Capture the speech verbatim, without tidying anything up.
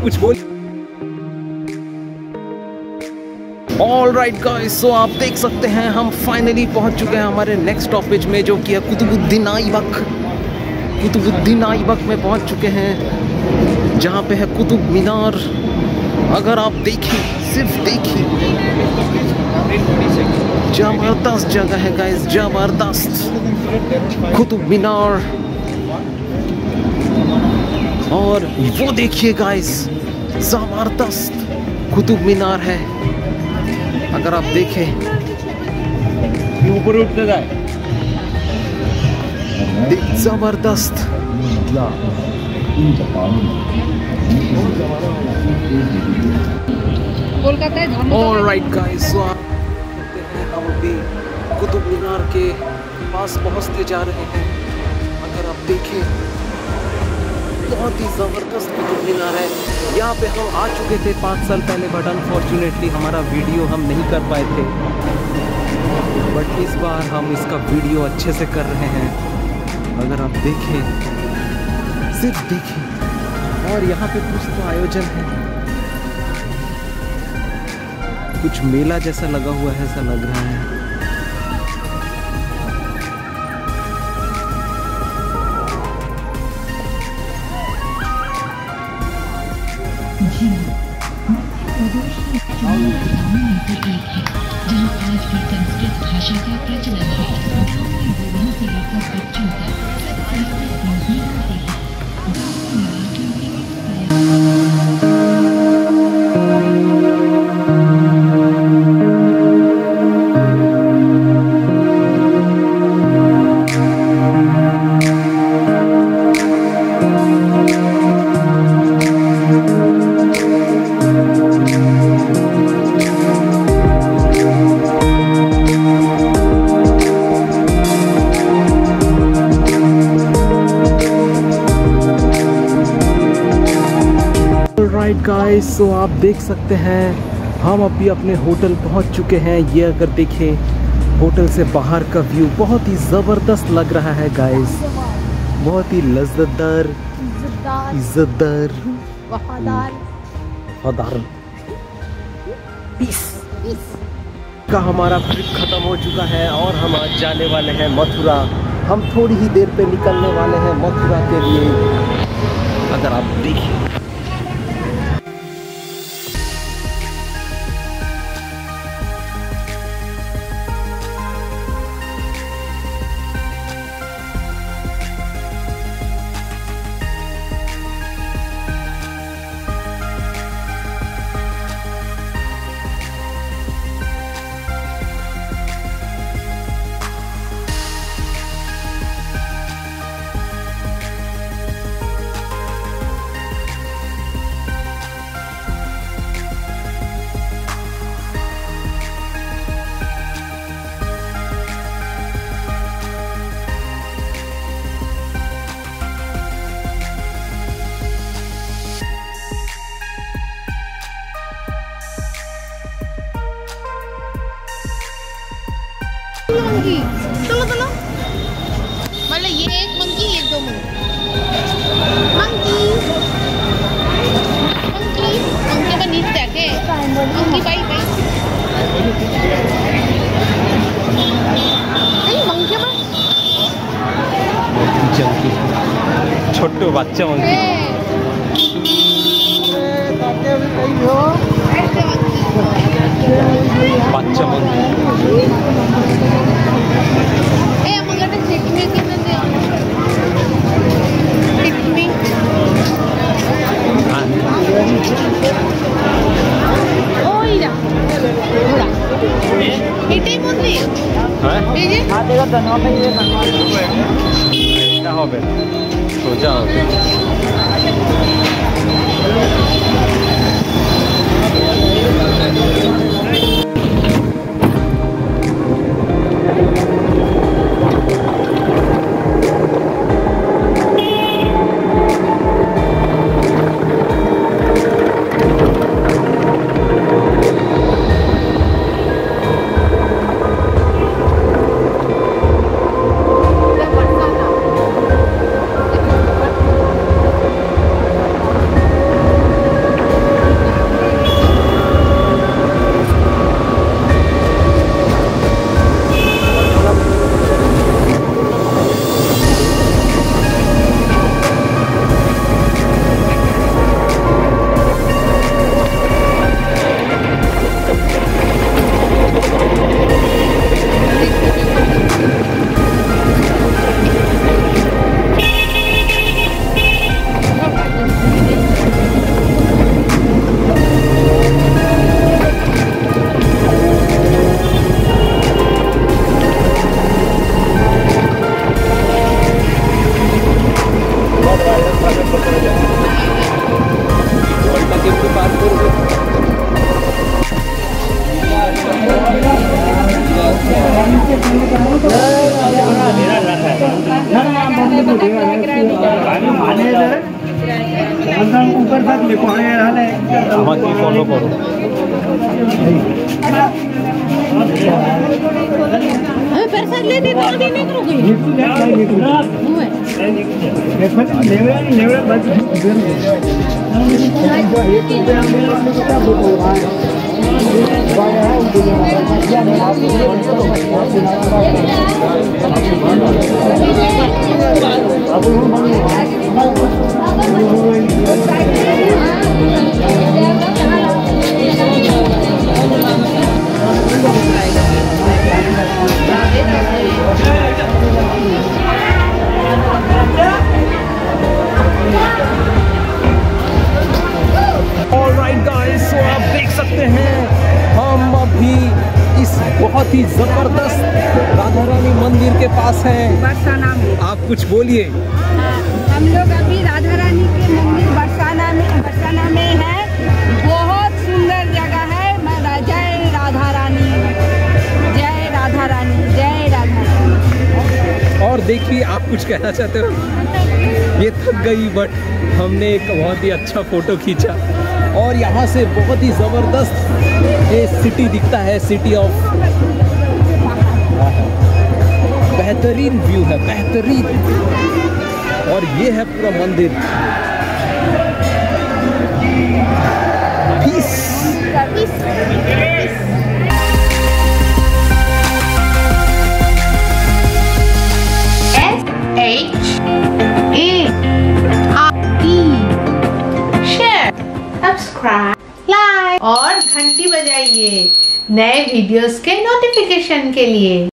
कुछ बोल। All right guys, सो आप देख सकते हैं हम फाइनली पहुंच चुके हैं हमारे नेक्स्ट स्टॉपेज में, जो कि है कुतुबुद्दीन ऐबक। कुतुबुद्दीन ऐबक में पहुंच चुके हैं, जहां पे है कुतुब मीनार। अगर आप देखिए, सिर्फ देखिए, जबरदस्त जगह है गाइस, जबरदस्त कुतुब मीनार। और वो देखिए गाइस, जबरदस्त कुतुब मीनार है। अगर आप देखें, ऊपर उठते जाए, जबरदस्त। ऑलराइट गाइस, सो आप देखते हैं हम अभी कुतुब मीनार के पास पहुंचते जा रहे हैं। अगर आप देखें, बहुत ही ज़बरदस्त कुतुब मीनार है। यहाँ पे हम आ चुके थे पाँच साल पहले, बट अनफॉर्चुनेटली हमारा वीडियो हम नहीं कर पाए थे। बट इस बार हम इसका वीडियो अच्छे से कर रहे हैं। अगर आप देखें, सिर्फ देखें। और यहाँ पे कुछ तो आयोजन है, कुछ मेला जैसा लगा हुआ है, ऐसा लग रहा है। जहाँ आज भी संस्कृत भाषा का प्रचलन है। गाँव में बूढ़ों से लेकर बच्चों तक संस्कृत बोलने आते हैं। गाँव में गाइस, सो आप देख सकते हैं हम अभी अपने होटल पहुंच चुके हैं। ये अगर देखें, होटल से बाहर का व्यू बहुत ही ज़बरदस्त लग रहा है गाइस, बहुत ही लज्जतदार, इज्जतदार, वफादार वफादार पीस का हमारा ट्रिप ख़त्म हो चुका है और हम आज जाने वाले हैं मथुरा। हम थोड़ी ही देर पे निकलने वाले हैं मथुरा के लिए। अगर आप देखिए, मंकी, चलो चलो, मतलब ये एक मंकी, ये दो मंकी, मंकी मंकी मंकी का नीचे जाके मंकी बाई बाई नहीं मंकी बा छोटे बच्चा मंकी, बच्चा मंकी। ए मगर चिकनी कितने दे चिकनी ओइरा घोड़ा এটাই মন্দির হ্যাঁ এই যে হাতে কথা না পেয়ে এটা হবে সোজা হবে। আমাকে ফলো করো। हमें प्रसाद लेते दौड़ के नहीं रुकी ऑलराइट गाइस, तो आप देख सकते हैं हम अभी इस बहुत ही जबरदस्त राधा रानी मंदिर के पास हैं। बरसाना में आप कुछ बोलिए। हम लोग अभी राधा रानी के मंदिर बरसाना में बरसाना में है। बहुत सुंदर जगह है। मैं जय राधा रानी, जय राधा रानी, जय राधा रानी। और देखिए, आप कुछ कहना चाहते हो? ये थक गई, बट हमने एक बहुत ही अच्छा फोटो खींचा और यहाँ से बहुत ही ज़बरदस्त ये सिटी दिखता है, सिटी ऑफ। बेहतरीन व्यू है, बेहतरीन। और ये है पूरा मंदिर। Peace. H A R E share, subscribe, like और घंटी बजाइए नए वीडियोस के नोटिफिकेशन के लिए।